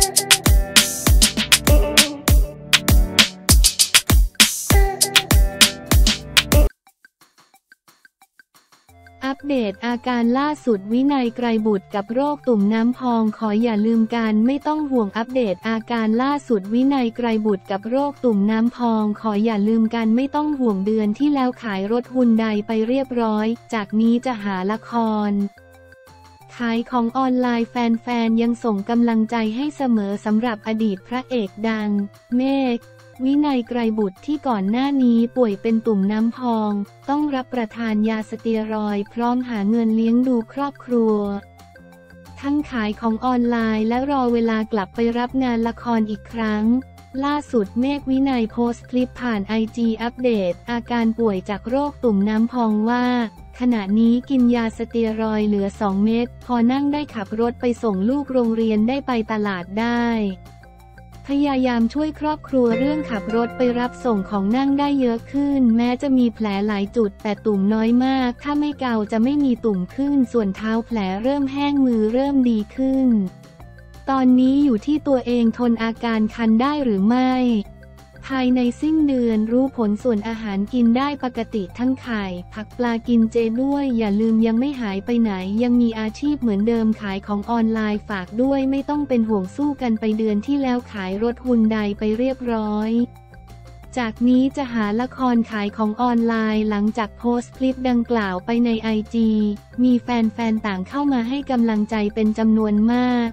อัปเดตอาการล่าสุดวินัยไกรบุตรกับโรคตุ่มน้ำพองขออย่าลืมกันไม่ต้องห่วงอัปเดตอาการล่าสุดวินัยไกรบุตรกับโรคตุ่มน้ำพองขออย่าลืมกันไม่ต้องห่วงเดือนที่แล้วขายรถฮุนไดไปเรียบร้อยจากนี้จะหาละครขายของออนไลน์แฟนๆยังส่งกำลังใจให้เสมอสำหรับอดีตพระเอกดังเมฆวินัยไกรบุตรที่ก่อนหน้านี้ป่วยเป็นตุ่มน้ำพองต้องรับประทานยาสเตียรอยด์พร้อมหาเงินเลี้ยงดูครอบครัวทั้งขายของออนไลน์และรอเวลากลับไปรับงานละครอีกครั้งล่าสุดเมฆวินัยโพสต์คลิปผ่านIGอัปเดตอาการป่วยจากโรคตุ่มน้ำพองว่าขณะนี้กินยาสเตียรอยด์เหลือ2 เม็ดพอนั่งได้ขับรถไปส่งลูกโรงเรียนได้ไปตลาดได้พยายามช่วยครอบครัวเรื่องขับรถไปรับส่งของนั่งได้เยอะขึ้นแม้จะมีแผลหลายจุดแต่ตุ่มน้อยมากถ้าไม่เกาจะไม่มีตุ่มขึ้นส่วนเท้าแผลเริ่มแห้งมือเริ่มดีขึ้นตอนนี้อยู่ที่ตัวเองทนอาการคันได้หรือไม่ภายในสิ้นเดือนรู้ผลส่วนอาหารกินได้ปกติทั้งไข่ผักปลากินเจด้วยอย่าลืมยังไม่หายไปไหนยังมีอาชีพเหมือนเดิมขายของออนไลน์ฝากด้วยไม่ต้องเป็นห่วงสู้กันไปเดือนที่แล้วขายรถฮุนไดไปเรียบร้อยจากนี้จะหาละครขายของออนไลน์หลังจากโพสต์คลิปดังกล่าวไปในIGมีแฟนๆต่างเข้ามาให้กำลังใจเป็นจำนวนมาก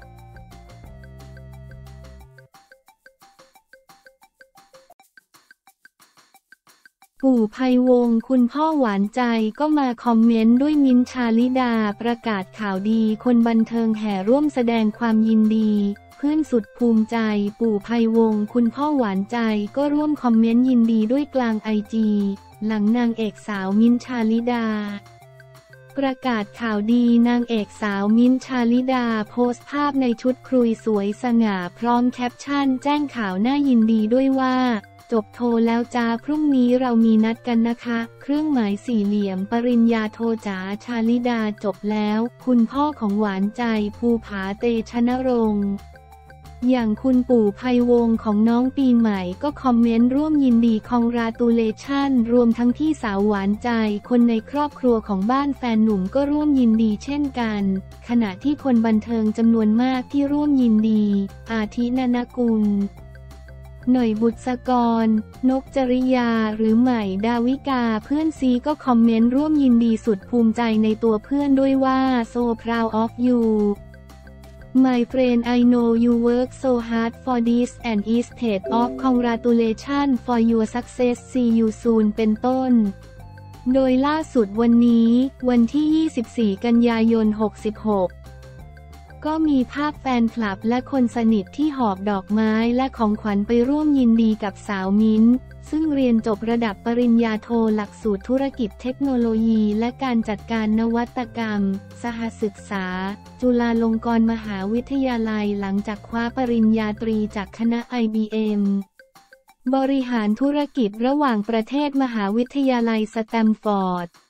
ปู่ไพวงศ์คุณพ่อหวานใจก็มาคอมเมนต์ด้วยมิ้นท์ ชาลิดาประกาศข่าวดีคนบันเทิงแห่ร่วมแสดงความยินดีเพื่อนสุดภูมิใจปู่ไพวงศ์คุณพ่อหวานใจก็ร่วมคอมเมนต์ยินดีด้วยกลางIGหลังนางเอกสาวมิ้นท์ ชาลิดาประกาศข่าวดีนางเอกสาวมิ้นท์ ชาลิดาโพสต์ภาพในชุดครุยสวยสง่าพร้อมแคปชั่นแจ้งข่าวน่ายินดีด้วยว่าจบโทแล้วจ้าพรุ่งนี้เรามีนัดกันนะคะเครื่องหมายสี่เหลี่ยมปริญญาโทจ๋าชาลิดาจบแล้วคุณพ่อของหวานใจภูผาเตชนรงค์อย่างคุณปู่ไพวงศ์ของน้องปีใหม่ก็คอมเมนต์ร่วมยินดีcongratulationรวมทั้งพี่สาวหวานใจคนในครอบครัวของบ้านแฟนหนุ่มก็ร่วมยินดีเช่นกันขณะที่คนบันเทิงจำนวนมากที่ร่วมยินดีอาทินนกุลหน่อยบุษกรนกจริยาหรือใหม่ดาวิกาเพื่อนซีก็คอมเมนต์ร่วมยินดีสุดภูมิใจในตัวเพื่อนด้วยว่า so proud of you my friend I know you work so hard for this and is paid off congratulations for your success see you soon เป็นต้นโดยล่าสุดวันนี้วันที่ 24 กันยายน 66ก็มีภาพแฟนคลับและคนสนิทที่หอบดอกไม้และของขวัญไปร่วมยินดีกับสาวมิ้นท์ซึ่งเรียนจบระดับปริญญาโทหลักสูตรธุรกิจเทคโนโลยีและการจัดการนวัตกรรมสหศึกษาจุฬาลงกรณ์มหาวิทยาลัยหลังจากคว้าปริญญาตรีจากคณะ IBM บริหารธุรกิจระหว่างประเทศมหาวิทยาลัยสแตมฟอร์ด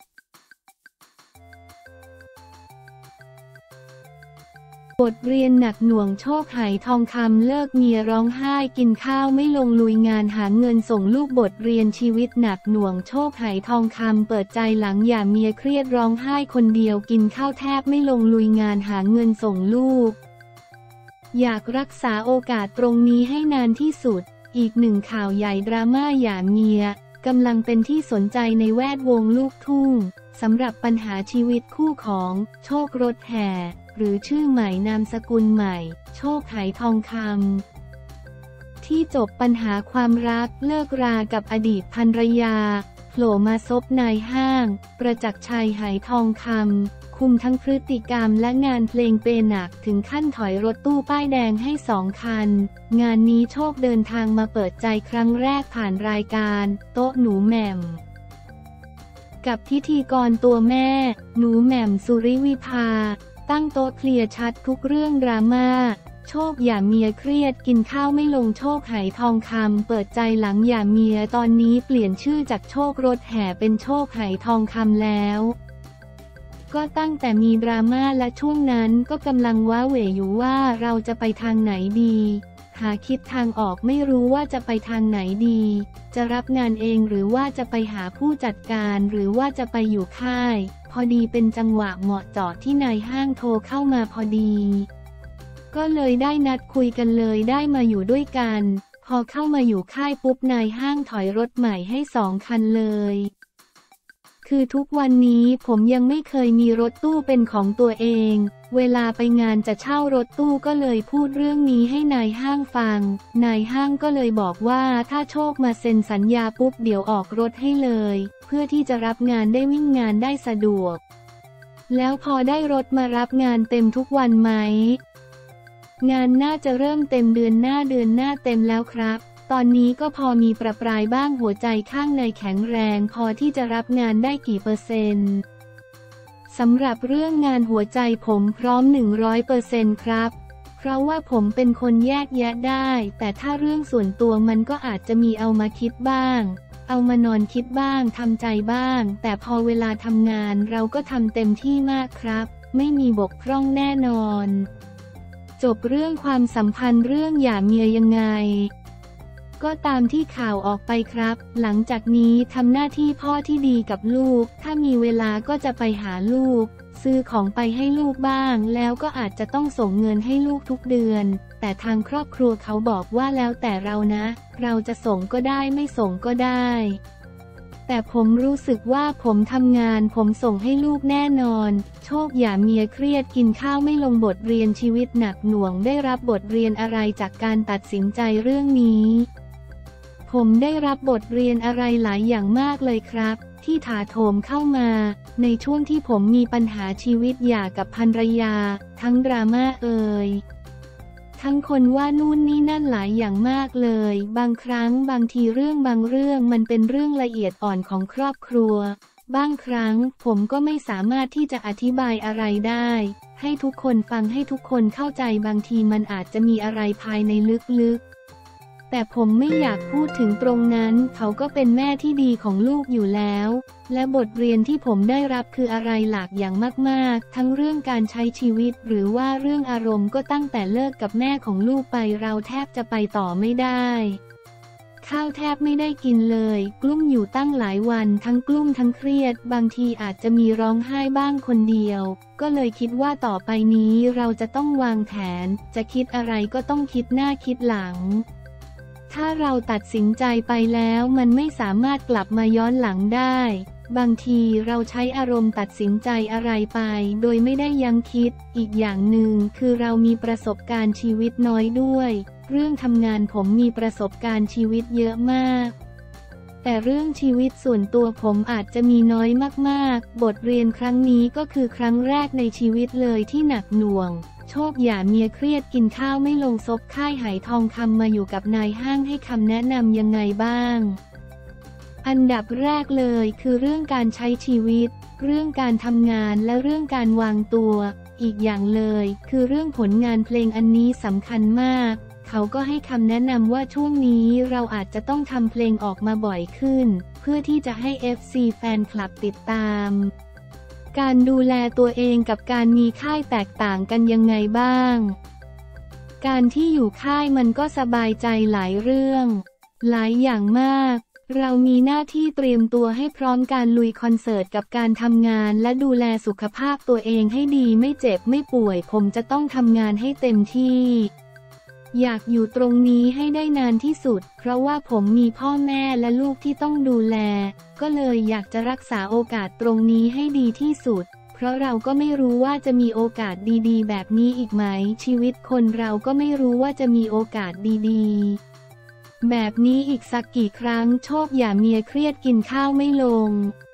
บทเรียนหนักหน่วงโชคไหทองคำเลิกเมียร้องไห้กินข้าวไม่ลงลุยงานหาเงินส่งลูกบทเรียนชีวิตหนักหน่วงโชคไหทองคำเปิดใจหลังหย่าเมียเครียดร้องไห้คนเดียวกินข้าวแทบไม่ลงลุยงานหาเงินส่งลูกอยากรักษาโอกาสตรงนี้ให้นานที่สุดอีกหนึ่งข่าวใหญ่ดราม่าหย่าเมียกำลังเป็นที่สนใจในแวดวงลูกทุ่งสำหรับปัญหาชีวิตคู่ของโชครถแห่หรือชื่อใหม่นามสกุลใหม่โชคไหทองคำที่จบปัญหาความรักเลิกรากับอดีตภรรยาโผล่มาซบนายห้างประจักษ์ชัยไหทองคำคุมทั้งพฤติกรรมและงานเพลงเปหนักถึงขั้นถอยรถตู้ป้ายแดงให้2 คันงานนี้โชคเดินทางมาเปิดใจครั้งแรกผ่านรายการโต๊ะหนูแหม่มกับพิธีกรตัวแม่หนูแหม่มสุริวิภาตั้งโต๊ะเคลียร์ชัดทุกเรื่องดราม่าโชคหย่าเมียเครียดกินข้าวไม่ลงโชคไหทองคำเปิดใจหลังหย่าเมียตอนนี้เปลี่ยนชื่อจากโชครถแห่เป็นโชคไหทองคำแล้วก็ตั้งแต่มีดราม่าและช่วงนั้นก็กำลังว้าเหวอยู่ว่าเราจะไปทางไหนดีหาคิดทางออกไม่รู้ว่าจะไปทางไหนดีจะรับงานเองหรือว่าจะไปหาผู้จัดการหรือว่าจะไปอยู่ค่ายพอดีเป็นจังหวะเหมาะเจาะที่นายห้างโทรเข้ามาพอดีก็เลยได้นัดคุยกันเลยได้มาอยู่ด้วยกันพอเข้ามาอยู่ค่ายปุ๊บนายห้างถอยรถใหม่ให้2 คันเลยคือทุกวันนี้ผมยังไม่เคยมีรถตู้เป็นของตัวเองเวลาไปงานจะเช่ารถตู้ก็เลยพูดเรื่องนี้ให้นายห้างฟังนายห้างก็เลยบอกว่าถ้าโชคมาเซ็นสัญญาปุ๊บเดี๋ยวออกรถให้เลยเพื่อที่จะรับงานได้วิ่งงานได้สะดวกแล้วพอได้รถมารับงานเต็มทุกวันไหมงานน่าจะเริ่มเต็มเดือนหน้าเต็มแล้วครับตอนนี้ก็พอมีประปรายบ้างหัวใจข้างในแข็งแรงพอที่จะรับงานได้กี่เปอร์เซ็นต์สำหรับเรื่องงานหัวใจผมพร้อม 100% ครับเพราะว่าผมเป็นคนแยกแยะได้แต่ถ้าเรื่องส่วนตัวมันก็อาจจะมีเอามาคิดบ้างเอามานอนคิดบ้างทำใจบ้างแต่พอเวลาทำงานเราก็ทำเต็มที่มากครับไม่มีบกพร่องแน่นอนจบเรื่องความสัมพันธ์เรื่องหย่าเมียยังไงก็ตามที่ข่าวออกไปครับหลังจากนี้ทำหน้าที่พ่อที่ดีกับลูกถ้ามีเวลาก็จะไปหาลูกซื้อของไปให้ลูกบ้างแล้วก็อาจจะต้องส่งเงินให้ลูกทุกเดือนแต่ทางครอบครัวเขาบอกว่าแล้วแต่เรานะเราจะส่งก็ได้ไม่ส่งก็ได้แต่ผมรู้สึกว่าผมทำงานผมส่งให้ลูกแน่นอนโชคอย่าเมียเครียดกินข้าวไม่ลงบทเรียนชีวิตหนักหน่วงได้รับบทเรียนอะไรจากการตัดสินใจเรื่องนี้ผมได้รับบทเรียนอะไรหลายอย่างมากเลยครับที่ถาโถมเข้ามาในช่วงที่ผมมีปัญหาชีวิตหย่ากับภรรยาทั้งดราม่าทั้งคนว่านู่นนี่นั่นหลายอย่างมากเลยบางครั้งบางทีบางเรื่องมันเป็นเรื่องละเอียดอ่อนของครอบครัวบางครั้งผมก็ไม่สามารถที่จะอธิบายอะไรได้ให้ทุกคนฟังให้ทุกคนเข้าใจบางทีมันอาจจะมีอะไรภายในลึกๆแต่ผมไม่อยากพูดถึงตรงนั้นเขาก็เป็นแม่ที่ดีของลูกอยู่แล้วและบทเรียนที่ผมได้รับคืออะไรหลากอย่างมากๆทั้งเรื่องการใช้ชีวิตหรือว่าเรื่องอารมณ์ก็ตั้งแต่เลิกกับแม่ของลูกไปเราแทบจะไปต่อไม่ได้ข้าวแทบไม่ได้กินเลยกลุ้มอยู่ตั้งหลายวันทั้งกลุ้มทั้งเครียดบางทีอาจจะมีร้องไห้บ้างคนเดียวก็เลยคิดว่าต่อไปนี้เราจะต้องวางแผนจะคิดอะไรก็ต้องคิดหน้าคิดหลังถ้าเราตัดสินใจไปแล้วมันไม่สามารถกลับมาย้อนหลังได้บางทีเราใช้อารมณ์ตัดสินใจอะไรไปโดยไม่ได้ยั้งคิดอีกอย่างหนึ่งคือเรามีประสบการณ์ชีวิตน้อยด้วยเรื่องทำงานผมมีประสบการณ์ชีวิตเยอะมากแต่เรื่องชีวิตส่วนตัวผมอาจจะมีน้อยมากๆบทเรียนครั้งนี้ก็คือครั้งแรกในชีวิตเลยที่หนักหน่วงโชคอย่าเมียเครียดกินข้าวไม่ลงซบค่ายไหทองคำมาอยู่กับนายห้างให้คำแนะนำยังไงบ้างอันดับแรกเลยคือเรื่องการใช้ชีวิตเรื่องการทำงานและเรื่องการวางตัวอีกอย่างเลยคือเรื่องผลงานเพลงอันนี้สำคัญมากเขาก็ให้คำแนะนำว่าช่วงนี้เราอาจจะต้องทำเพลงออกมาบ่อยขึ้นเพื่อที่จะให้ FC แฟนคลับติดตามการดูแลตัวเองกับการมีค่ายแตกต่างกันยังไงบ้างการที่อยู่ค่ายมันก็สบายใจหลายเรื่องหลายอย่างมากเรามีหน้าที่เตรียมตัวให้พร้อมการลุยคอนเสิร์ตกับการทำงานและดูแลสุขภาพตัวเองให้ดีไม่เจ็บไม่ป่วยผมจะต้องทำงานให้เต็มที่อยากอยู่ตรงนี้ให้ได้นานที่สุดเพราะว่าผมมีพ่อแม่และลูกที่ต้องดูแลก็เลยอยากจะรักษาโอกาสตรงนี้ให้ดีที่สุดเพราะเราก็ไม่รู้ว่าจะมีโอกาสดีๆแบบนี้อีกไหมชีวิตคนเราก็ไม่รู้ว่าจะมีโอกาสดีๆแบบนี้อีกสักกี่ครั้งโชคอย่าเมียเครียดกินข้าวไม่ลง